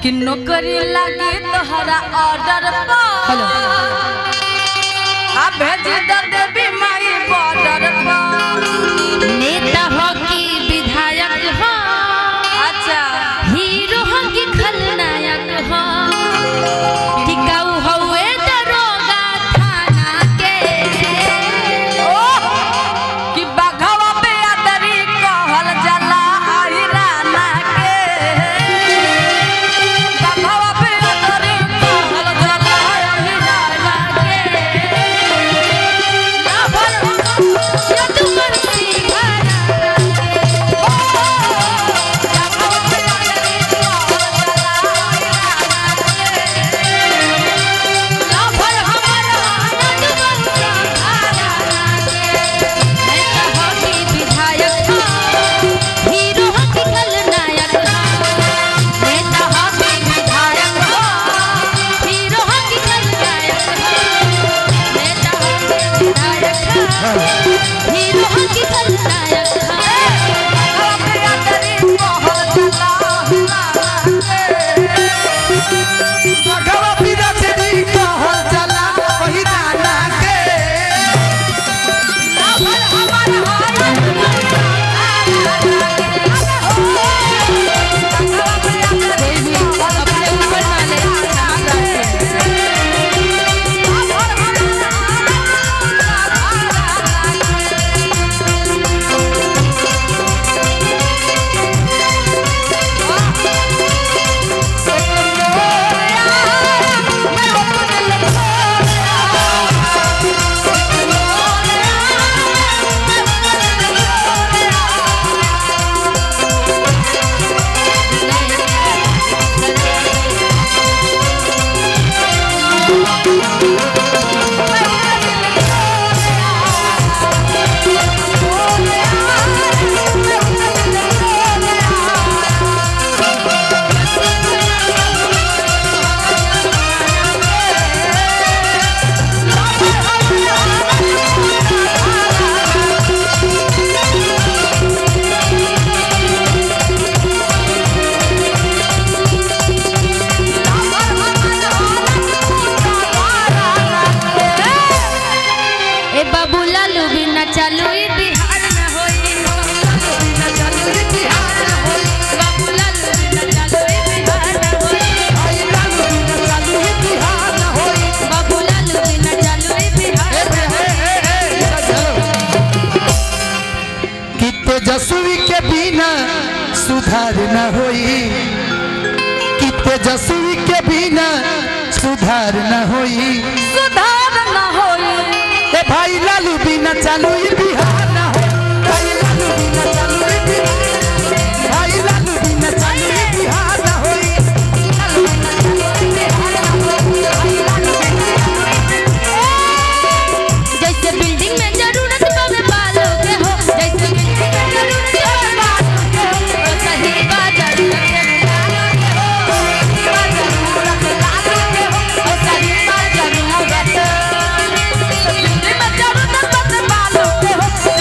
कि नौकरी लगी तोहरा ऑर्डर पर अब भेज देवी माई बॉर्डर पर। नेता हो कि विधायक हो, अच्छा हीरो हो कि खलनायक हो, टिकाऊ हुए दरोगा थाना के, कि बघवा पे अदरी कहल जला हिराना के, बघवा पे अदरी कहल जला हिराना के, ना भल यदु बरसी घराना तेजस्वी के बिना सुधार न होई, कि तेजस्वी के बिना सुधार न होई, सुधार न होई। ए भाई लालू बिना चालू बिहार न हो, भाई लालू बिना चालू बिहार, भाई लालू बिना चालू बिहार न होई, लालू बिना चालू बिहार न होई, भाई लालू बिना जैसे बिल्डिंग में जरूरत पवे बालों के हो, जैसे बिल्डिंग में जरूरत पवे बालों के हो, तो सही बाजार में बालों के हो, जरूरत बालों के हो, तो सही बाजार में बिल्डिंग में जरूरत पवे बालों के हो,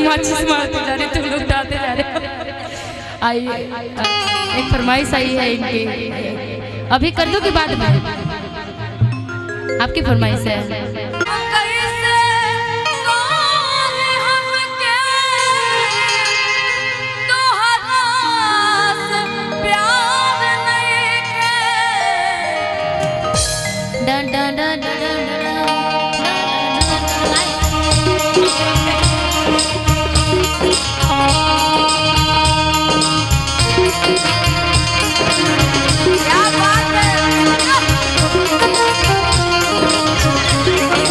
माचिस मारते जा रहे, तुम लोग उठाते जा रहे। आइए एक फरमाइश आई है इनकी, अभी कर दो कि बाद में? आपकी फरमाइश है। डन डन डन क्या बात है।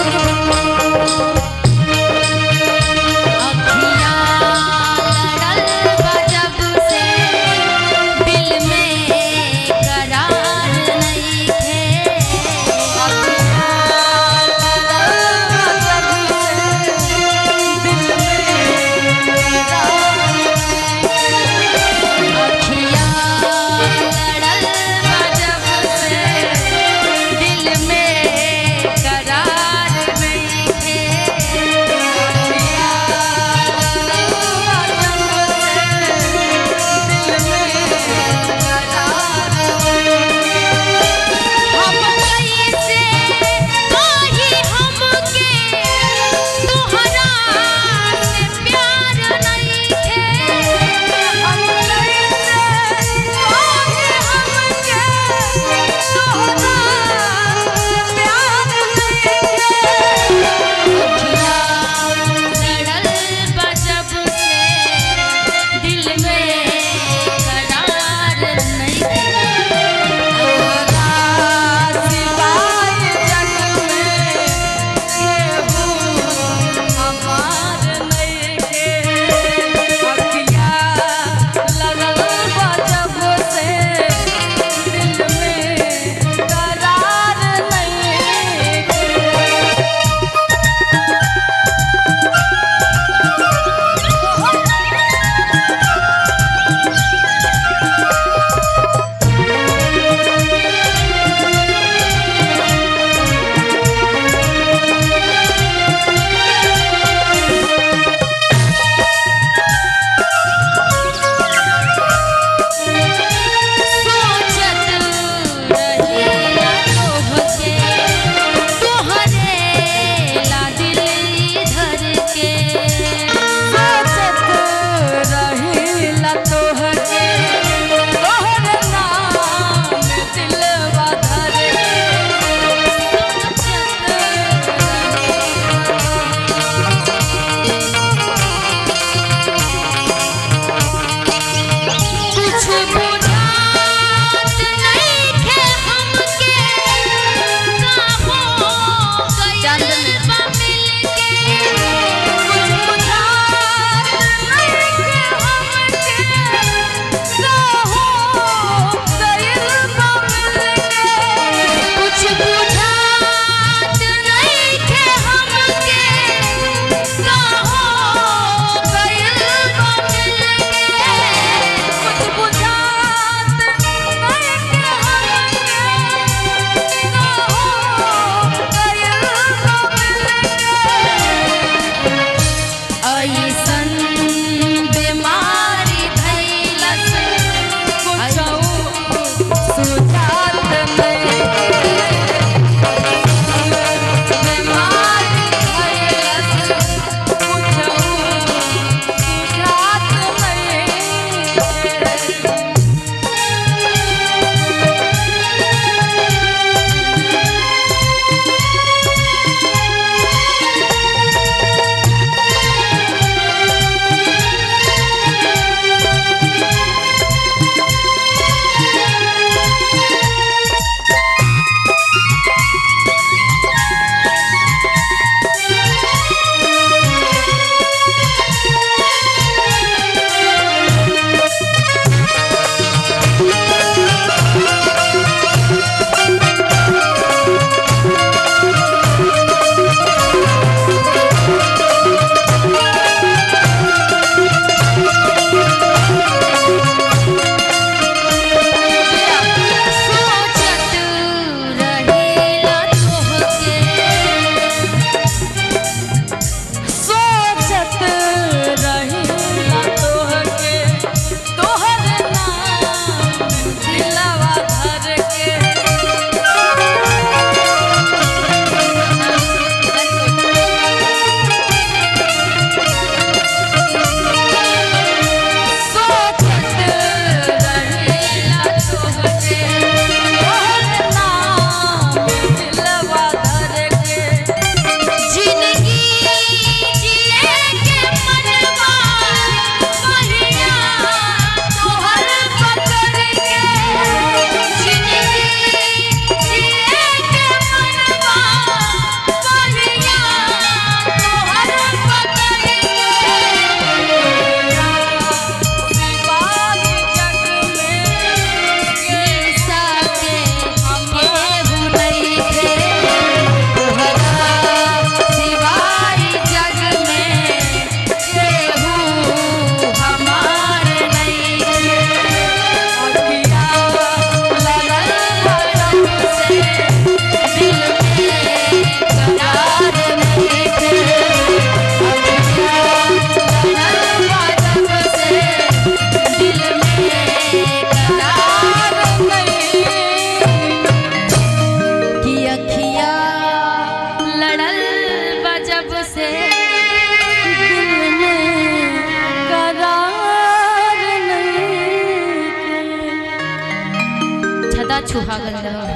सुहागन रहो।